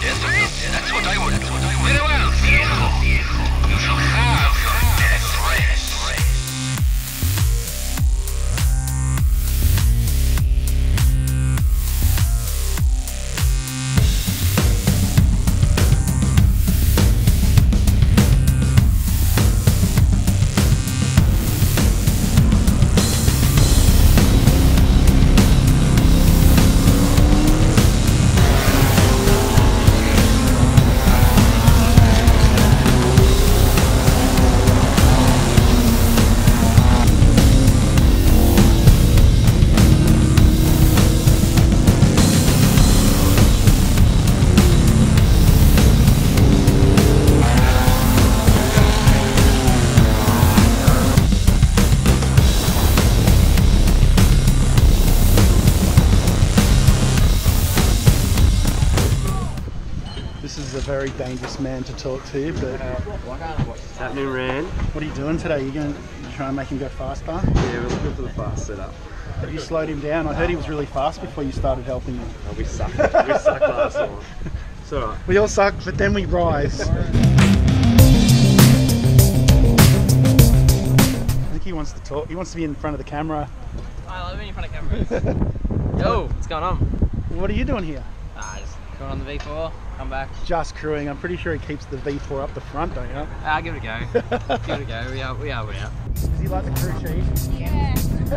Yes, that's what I want. Very well, viejo. You shall have your death rest. This is a very dangerous man to talk to, but What's happening, Rand? what are you doing today? You trying to make him go faster? Yeah, we're looking for the fast setup. Have you slowed him down? I heard he was really fast before you started helping him. Oh, we suck. We suck last time. It's alright. We all suck, but then we rise. I think he wants to talk. He wants to be in front of the camera. I love being in front of cameras. Yo, what's going on? What are you doing here? Just going on the V4, come back. Just crewing. I'm pretty sure he keeps the V4 up the front, don't you? I'll give it a go. Give it a go. We are out. Does he like the crew chief? Yeah.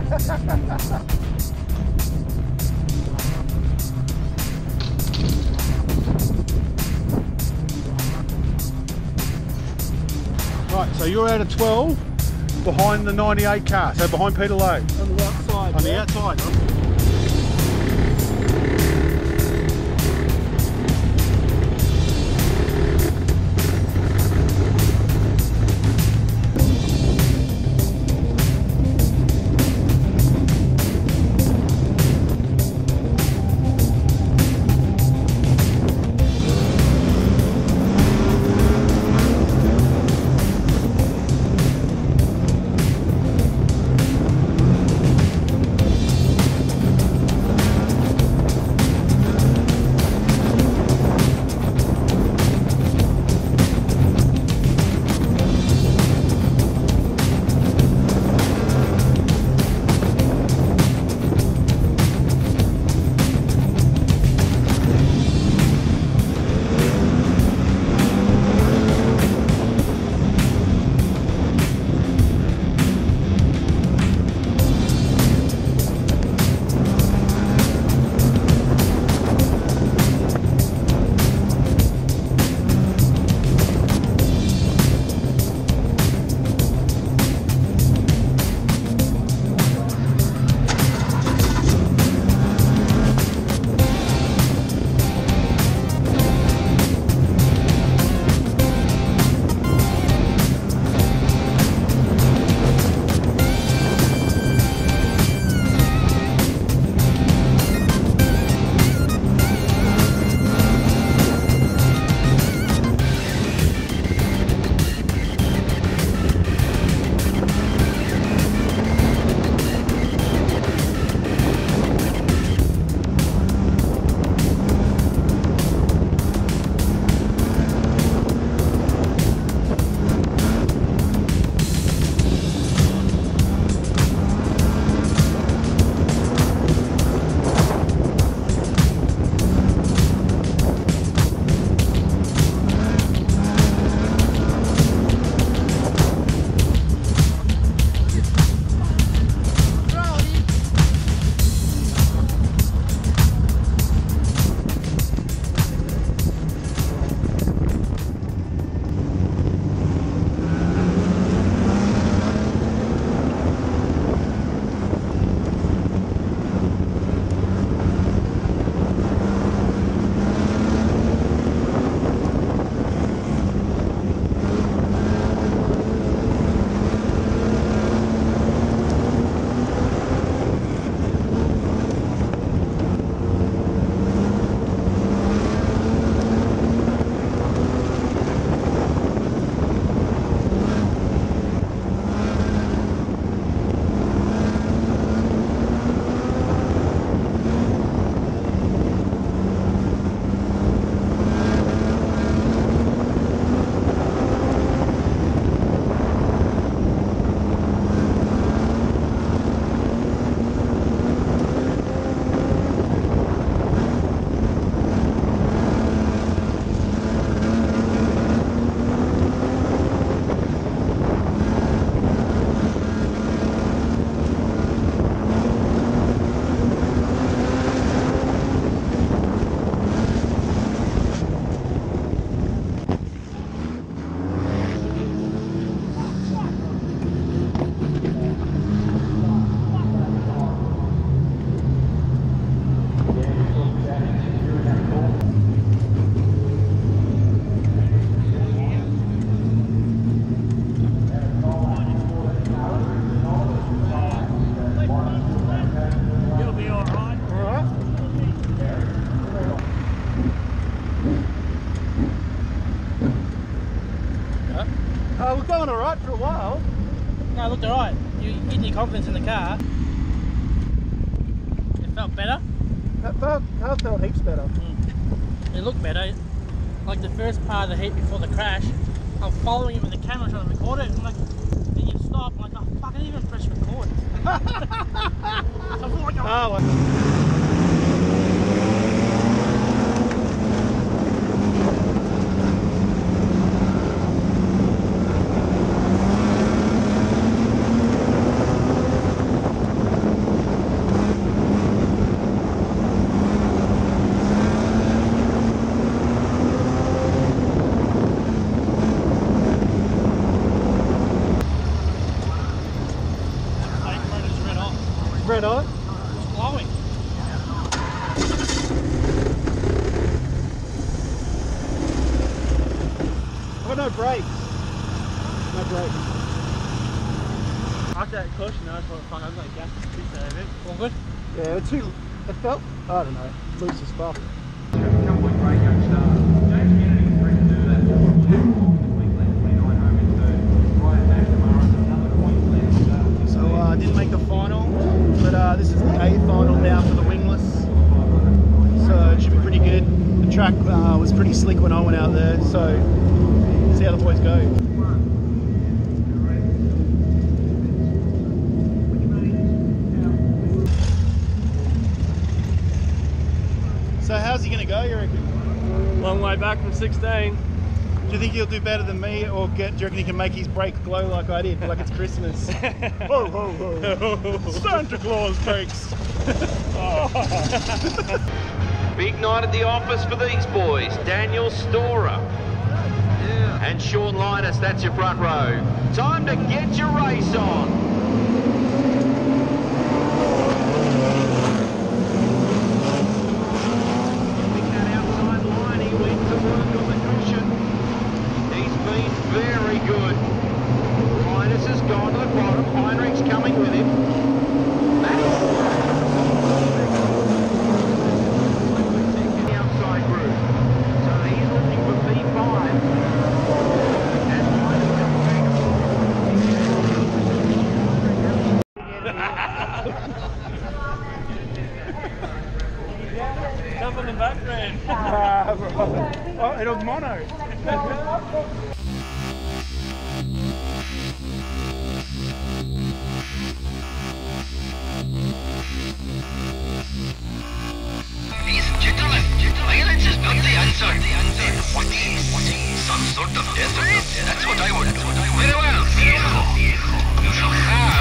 Right, so you're out of 12 behind the 98 car, so behind Peter Lowe. On the outside. On the outside. We're going alright for a while. No, it looked alright. You getting your confidence in the car. It felt better. That car felt heaps better. It looked better. Like the first part of the heat before the crash, I'm following it with the camera trying to record it. And like, then you stop. I'm like, oh fuck, I didn't even press record. So I feel like Red eye? it's glowing. I've got no brakes. No brakes. After that caution, I was like, fuck, I'm going to gas this piece out of it. All good? Yeah, it felt, I don't know, loose as fuck. So I didn't make the final, but this is the A final now for the wingless. So it should be pretty good. The track was pretty slick when I went out there, so see how the boys go. So how's he going to go, you reckon? Long way back from 16. Do you think he'll do better than me, or do you reckon he can make his brake glow like I did, like it's Christmas? Ho, ho, ho. Santa Claus brakes. Big night at the office for these boys. Daniel Storer and Sean Linus, that's your front row. Time to get your race on. Very good. Linus has gone to the bottom. Heinrich's coming with him. The outside group. So he's looking for P5. And Linus comes back. Jump on the back, man. Oh, it was mono. Ladies and gentlemen, violence is not the answer. Then what is? Some sort of death race? That's what I want. Very well, viejo. You shall have